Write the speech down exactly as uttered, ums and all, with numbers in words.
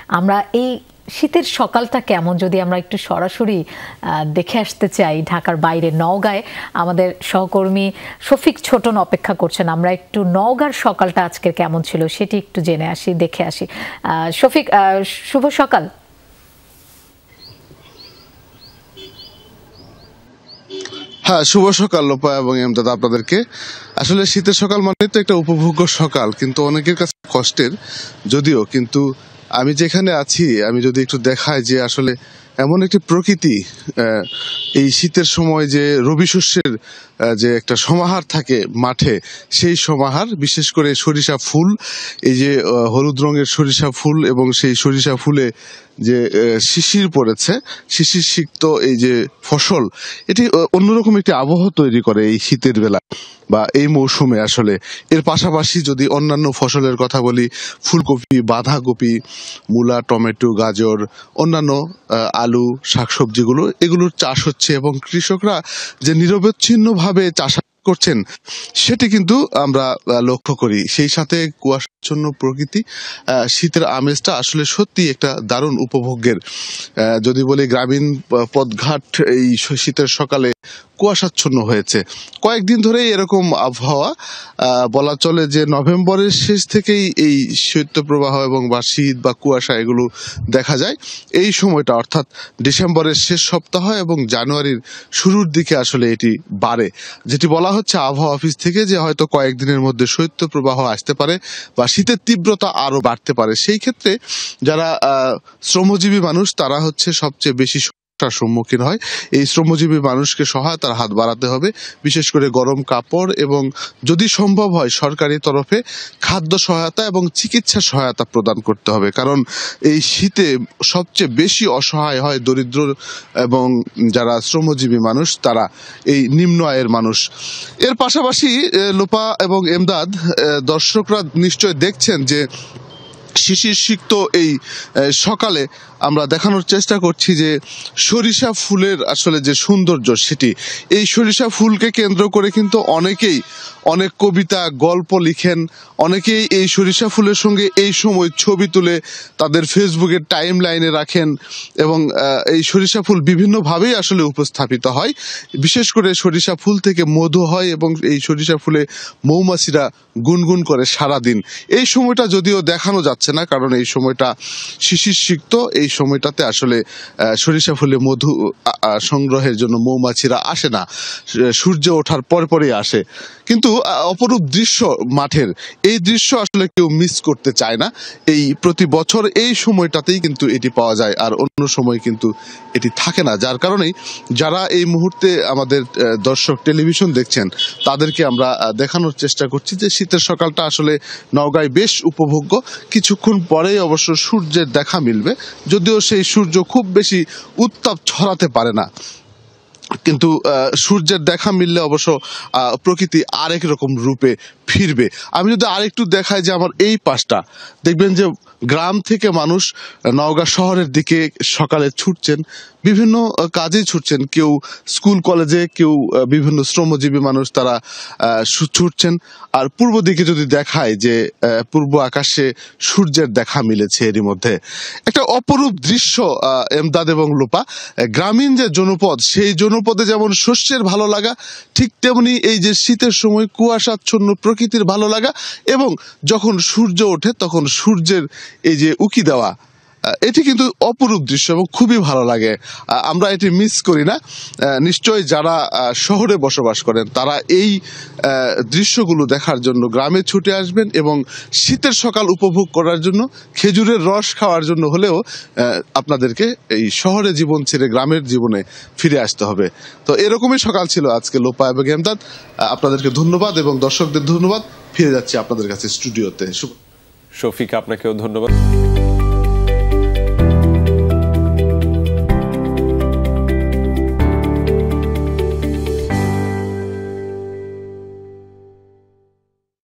আমরা এই শীতের সকালটা কেমন যদি আমরা একটু সরাসরি দেখে আসতে চাই, ঢাকার বাইরে নওগাঁয় আমাদের সহকর্মী শফিক ছোটন অপেক্ষা করছেন। আমরা একটু নওগাঁর সকালটা আজকের কেমন ছিল সেটি একটু জেনে আসি, দেখে আসি। শফিক, শুভ সকাল। হ্যাঁ, শুভ সকাল লোপা এবং এমদাদ আপনাদেরকে। আসলে শীতের সকাল মানে তো একটা উপভোগ্য সকাল, কিন্তু অনেকের কাছে কষ্টের যদিও। কিন্তু আমি যেখানে আছি আমি যদি একটু দেখাই যে আসলে এমন একটি প্রকৃতি, এই শীতের সময় যে রবি শস্যের যে একটা সমাহার থাকে মাঠে, সেই সমাহার, বিশেষ করে সরিষা ফুল, এই যে হলুদ রঙের সরিষা ফুল এবং সেই সরিষা ফুলে যে শিশির পড়েছে, শিশির সিক্ত এই যে ফসল, এটি অন্যরকম একটি আবহাওয়া তৈরি করে এই শীতের বেলা বা এই মৌসুমে। আসলে এর পাশাপাশি যদি অন্যান্য ফসলের কথা বলি, ফুলকপি, বাঁধাকপি, মূলা, টমেটো, গাজর, অন্যান্য আলু, শাকসবজিগুলো, এগুলোর চাষ হচ্ছে এবং কৃষকরা যে নিরবচ্ছিন্ন ভাবে চাষ করছেন সেটি কিন্তু আমরা লক্ষ্য করি। সেই সাথে কুয়াশাচ্ছন্ন প্রকৃতি, শীতের আমেজটা আসলে সত্যি একটা দারুণ উপভোগের। যদি বলি গ্রামীণ পথঘাট এই শীতের সকালে কুয়াশাচ্ছন্ন হয়েছে কয়েকদিন ধরেই এরকম আবহাওয়া। বলা চলে যে নভেম্বরের শেষ থেকেই এই শৈত্যপ্রবাহ এবং বা শীত বা কুয়াশা এগুলো দেখা যায়। এই সময়টা অর্থাৎ ডিসেম্বরের শেষ সপ্তাহ এবং জানুয়ারির শুরুর দিকে আসলে এটি বাড়ে, যেটি বলা হচ্ছে আবহাওয়া অফিস থেকে যে হয়তো কয়েকদিনের মধ্যে শৈত্যপ্রবাহ আসতে পারে বা শীতের তীব্রতা আরো বাড়তে পারে। সেই ক্ষেত্রে যারা শ্রমজীবী মানুষ তারা হচ্ছে সবচেয়ে বেশি সম্মুখীন হয়। এই শ্রমজীবী মানুষকে সহায়তার হাত বাড়াতে হবে, বিশেষ করে গরম কাপড় এবং যদি সম্ভব হয় সরকারি তরফে খাদ্য সহায়তা এবং চিকিৎসা সহায়তা প্রদান করতে হবে। কারণ এই শীতে সবচেয়ে বেশি অসহায় হয় দরিদ্র এবং যারা শ্রমজীবী মানুষ, তারা এই নিম্ন আয়ের মানুষ। এর পাশাপাশি লোপা এবং এমদাদ, দর্শকরা নিশ্চয় দেখছেন যে শিশির সিক্ত এই সকালে আমরা দেখানোর চেষ্টা করছি যে সরিষা ফুলের আসলে যে সৌন্দর্য সেটি। এই সরিষা ফুলকে কেন্দ্র করে কিন্তু অনেকেই অনেক কবিতা, গল্প লিখেন, অনেকেই এই সরিষা ফুলের সঙ্গে এই সময় ছবি তুলে তাদের ফেসবুকের টাইম লাইনে রাখেন এবং এই সরিষা ফুল বিভিন্নভাবেই আসলে উপস্থাপিত হয়। বিশেষ করে সরিষা ফুল থেকে মধু হয় এবং এই সরিষা ফুলে মৌমাছিরা গুনগুন করে সারাদিন। এই সময়টা যদিও দেখানো যাচ্ছে না, কারণ এই সময়টা শিশির সিক্ত, এই সময়টাতে আসলে সরিষা ফুলে মধু সংগ্রহের জন্য মৌমাছিরা আসে না, সূর্য ওঠার পরে পরেই আসে। কিন্তু অপরূপ দৃশ্য মাঠের, এই দৃশ্য আসলে কেউ মিস করতে চায় না। এই প্রতি বছর এই সময়টাতেই কিন্তু এটি পাওয়া যায়, আর অন্য সময় কিন্তু এটি থাকে না। যার কারণেই যারা এই মুহূর্তে আমাদের দর্শক টেলিভিশন দেখছেন তাদেরকে আমরা দেখানোর চেষ্টা করছি যে শীতের সকালটা আসলে নওগাঁয় বেশ উপভোগ্য। কিছুক্ষণ পরেই অবশ্য সূর্যের দেখা মিলবে, যদিও সেই সূর্য খুব বেশি উত্তাপ ছড়াতে পারে না, কিন্তু সূর্যের দেখা মিললে অবশ্য প্রকৃতি আরেক রকম রূপে ফিরবে। আমি যদি আরেকটু দেখাই যে আমার এই পাশটা দেখবেন যে গ্রাম থেকে মানুষ নওগাঁ শহরের দিকে সকালে ছুটছেন, বিভিন্ন কাজে ছুটছেন, কেউ স্কুল কলেজে, কেউ বিভিন্ন শ্রমজীবী মানুষ তারা ছুটছেন। আর পূর্ব দিকে যদি দেখায় যে পূর্ব আকাশে সূর্যের দেখা মিলেছে, এরই মধ্যে একটা অপরূপ দৃশ্য। এমদাদ এবং লোপা, গ্রামীণ যে জনপদ, সেই জনপদে যেমন শস্যের ভালো লাগা, ঠিক তেমনি এই যে শীতের সময় কুয়াশাচ্ছন্ন প্রকৃতির ভালো লাগা এবং যখন সূর্য ওঠে তখন সূর্যের এই যে উকি দেওয়া, এটি কিন্তু অপরূপ দৃশ্য এবং খুবই ভালো লাগে। আমরা এটি মিস করি না। নিশ্চয় যারা শহরে বসবাস করেন তারা এই দৃশ্যগুলো দেখার জন্য গ্রামে ছুটে আসবেন এবং শীতের সকাল উপভোগ করার জন্য, খেজুরের রস খাওয়ার জন্য হলেও আপনাদেরকে এই শহরে জীবন ছেড়ে গ্রামের জীবনে ফিরে আসতে হবে। তো এরকমই সকাল ছিল আজকে লোপা এবং এমদাদ। আপনাদেরকে ধন্যবাদ এবং দর্শকদের ধন্যবাদ। ফিরে যাচ্ছি আপনাদের কাছে স্টুডিওতে। শফিক, আপনাকেও ধন্যবাদ।